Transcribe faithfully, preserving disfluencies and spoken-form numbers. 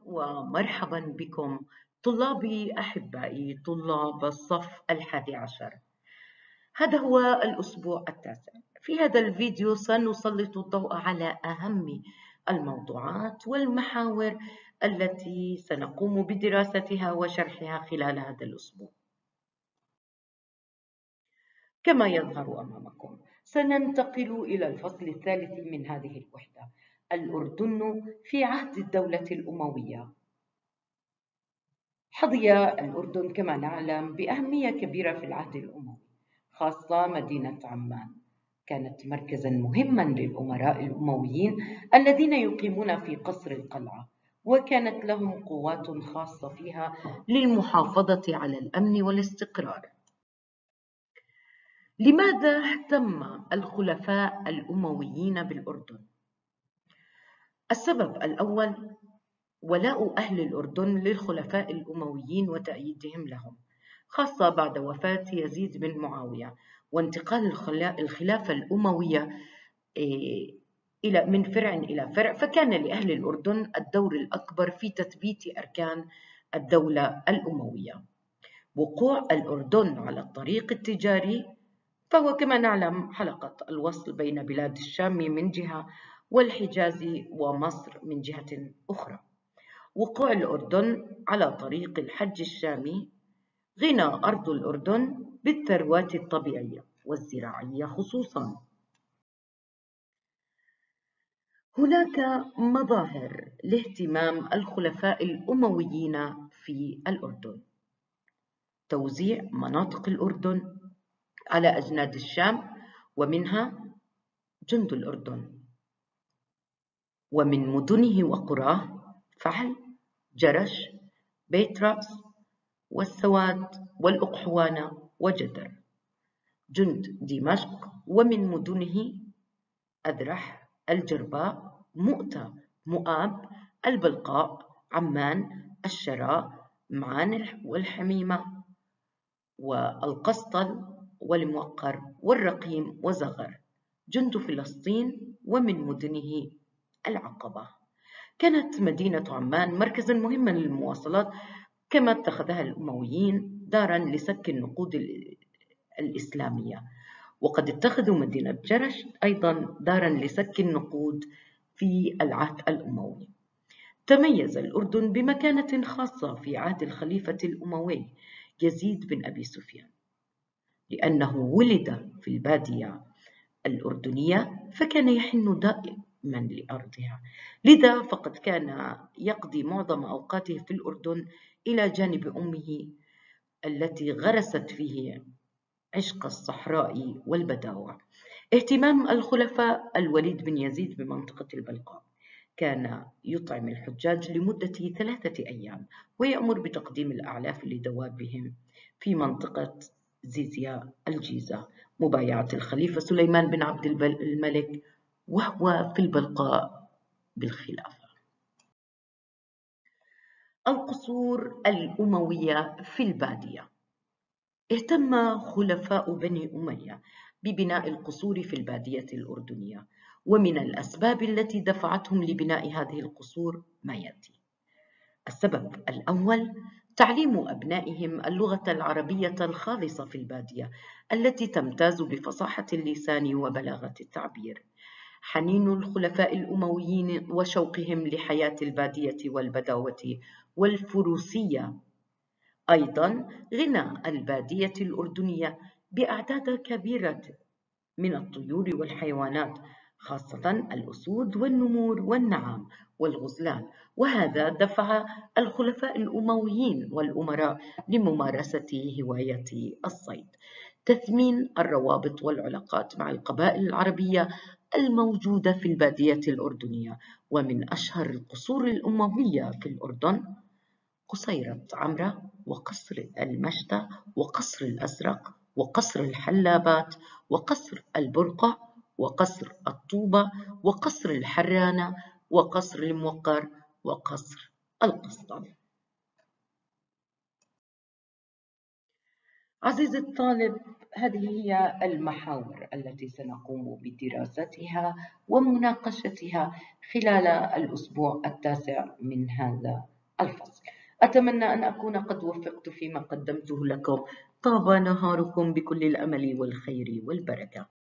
ومرحبا بكم طلابي أحبائي طلاب الصف الحادي عشر. هذا هو الأسبوع التاسع. في هذا الفيديو سنسلط الضوء على أهم الموضوعات والمحاور التي سنقوم بدراستها وشرحها خلال هذا الأسبوع. كما يظهر أمامكم، سننتقل إلى الفصل الثالث من هذه الوحدة، الأردن في عهد الدولة الأموية. حظي الأردن كما نعلم بأهمية كبيرة في العهد الأموي، خاصة مدينة عمان كانت مركزاً مهماً للأمراء الأمويين الذين يقيمون في قصر القلعة، وكانت لهم قوات خاصة فيها للمحافظة على الأمن والاستقرار. لماذا اهتم الخلفاء الأمويين بالأردن؟ السبب الأول ولاء أهل الأردن للخلفاء الأمويين وتأييدهم لهم، خاصة بعد وفاة يزيد بن معاوية وانتقال الخلافة الأموية إلى من فرع إلى فرع، فكان لأهل الأردن الدور الأكبر في تثبيت أركان الدولة الأموية. وقوع الأردن على الطريق التجاري فهو كما نعلم حلقة الوصل بين بلاد الشام من جهة والحجاز ومصر من جهة أخرى. وقوع الأردن على طريق الحج الشامي غنى أرض الأردن بالثروات الطبيعية والزراعية خصوصاً. هناك مظاهر لاهتمام الخلفاء الأمويين في الأردن: توزيع مناطق الأردن على أجناد الشام ومنها جند الأردن، ومن مدنه وقراه فحل، جرش، بيت رأس والسواد والأقحوانة وجدر. جند دمشق ومن مدنه أذرح، الجرباء، مؤتة، مؤاب، البلقاء، عمان، الشراء، معان والحميمة والقسطل والموقر والرقيم وزغر. جند فلسطين ومن مدنه العقبة. كانت مدينة عمان مركزاً مهماً للمواصلات، كما اتخذها الأمويين داراً لسك النقود الإسلامية، وقد اتخذوا مدينة جرش أيضاً داراً لسك النقود في العهد الأموي. تميز الأردن بمكانة خاصة في عهد الخليفة الأموي يزيد بن أبي سفيان، لأنه ولد في البادية الأردنية فكان يحن دائماً لأرضها، لذا فقد كان يقضي معظم أوقاته في الأردن إلى جانب أمه التي غرست فيه عشق الصحراء والبداوة. اهتمام الخلفاء الوليد بن يزيد بمنطقة البلقاء، كان يطعم الحجاج لمدة ثلاثة أيام ويأمر بتقديم الأعلاف لدوابهم في منطقة زيزيا الجيزة. مبايعة الخليفة سليمان بن عبد الملك وهو في البلقاء بالخلافة. القصور الأموية في البادية. اهتم خلفاء بني أمية ببناء القصور في البادية الأردنية، ومن الأسباب التي دفعتهم لبناء هذه القصور ما يأتي: السبب الأول تعليم أبنائهم اللغة العربية الخالصة في البادية التي تمتاز بفصاحة اللسان وبلاغة التعبير. حنين الخلفاء الأمويين وشوقهم لحياة البادية والبداوة والفروسية. أيضاً غنى البادية الأردنية بأعداد كبيرة من الطيور والحيوانات، خاصة الأسود والنمور والنعام والغزلان، وهذا دفع الخلفاء الأمويين والأمراء لممارسة هواية الصيد. تثمين الروابط والعلاقات مع القبائل العربية الموجودة في البادية الأردنية، ومن أشهر القصور الأموية في الأردن قصيرة عمرة وقصر المشتى وقصر الأزرق وقصر الحلابات وقصر البرقع وقصر الطوبة وقصر الحرانة وقصر الموقر وقصر القسطل. عزيزي الطالب، هذه هي المحاور التي سنقوم بدراستها ومناقشتها خلال الأسبوع التاسع من هذا الفصل. أتمنى أن أكون قد وفقت فيما قدمته لكم. طاب نهاركم بكل الأمل والخير والبركة.